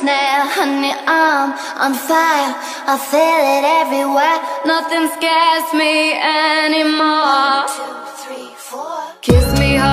Now, honey, I'm on fire. I feel it everywhere. Nothing scares me anymore. 1, 2, 3, 4. Kiss me hard.